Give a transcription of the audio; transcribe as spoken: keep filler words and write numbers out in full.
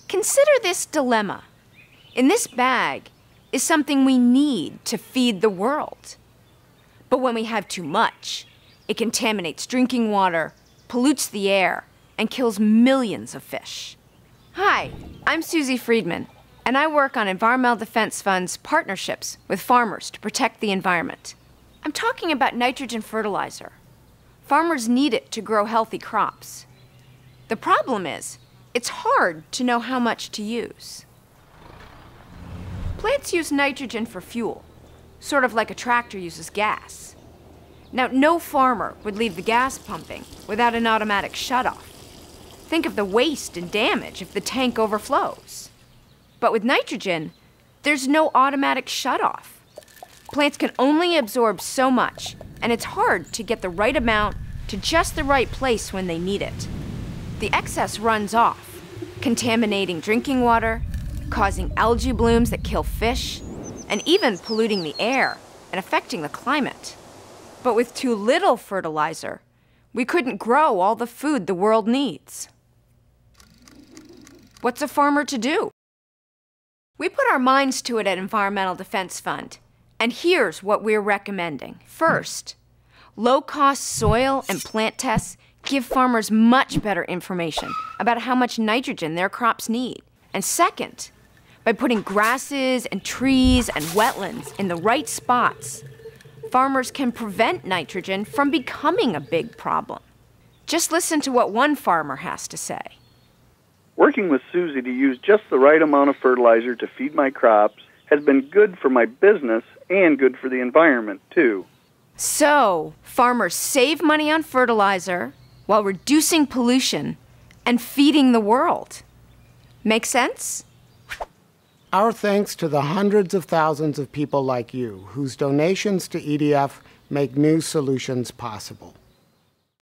Consider this dilemma. In this bag is something we need to feed the world. But when we have too much, it contaminates drinking water, pollutes the air, and kills millions of fish. Hi, I'm Suzy Friedman, and I work on Environmental Defense Fund's partnerships with farmers to protect the environment. I'm talking about nitrogen fertilizer. Farmers need it to grow healthy crops. The problem is, it's hard to know how much to use. Plants use nitrogen for fuel, sort of like a tractor uses gas. Now, no farmer would leave the gas pumping without an automatic shutoff. Think of the waste and damage if the tank overflows. But with nitrogen, there's no automatic shutoff. Plants can only absorb so much, and it's hard to get the right amount to just the right place when they need it. The excess runs off, contaminating drinking water, causing algae blooms that kill fish, and even polluting the air and affecting the climate. But with too little fertilizer, we couldn't grow all the food the world needs. What's a farmer to do? We put our minds to it at Environmental Defense Fund, and here's what we're recommending. First, low-cost soil and plant tests give farmers much better information about how much nitrogen their crops need. And second, by putting grasses and trees and wetlands in the right spots, farmers can prevent nitrogen from becoming a big problem. Just listen to what one farmer has to say. Working with Suzy to use just the right amount of fertilizer to feed my crops has been good for my business and good for the environment, too. So, farmers save money on fertilizer while reducing pollution and feeding the world. Make sense? Our thanks to the hundreds of thousands of people like you whose donations to E D F make new solutions possible.